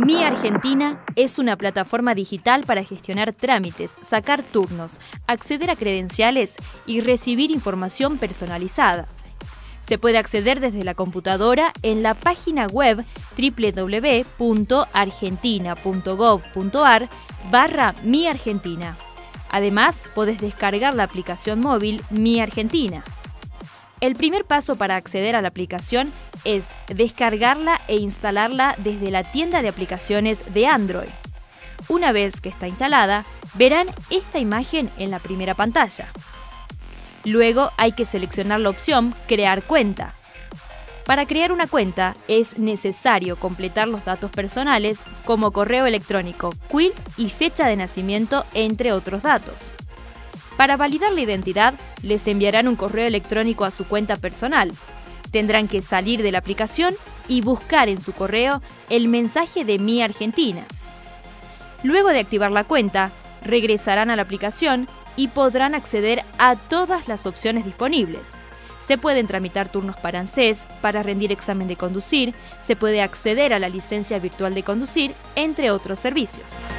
Mi Argentina es una plataforma digital para gestionar trámites, sacar turnos, acceder a credenciales y recibir información personalizada. Se puede acceder desde la computadora en la página web www.argentina.gov.ar/miargentina. Además, podés descargar la aplicación móvil Mi Argentina. El primer paso para acceder a la aplicación es descargarla e instalarla desde la tienda de aplicaciones de Android. Una vez que está instalada, verán esta imagen en la primera pantalla. Luego hay que seleccionar la opción Crear cuenta. Para crear una cuenta es necesario completar los datos personales como correo electrónico, CUIL y fecha de nacimiento, entre otros datos. Para validar la identidad, les enviarán un correo electrónico a su cuenta personal. Tendrán que salir de la aplicación y buscar en su correo el mensaje de Mi Argentina. Luego de activar la cuenta, regresarán a la aplicación y podrán acceder a todas las opciones disponibles. Se pueden tramitar turnos para ANSES, para rendir examen de conducir, se puede acceder a la licencia virtual de conducir, entre otros servicios.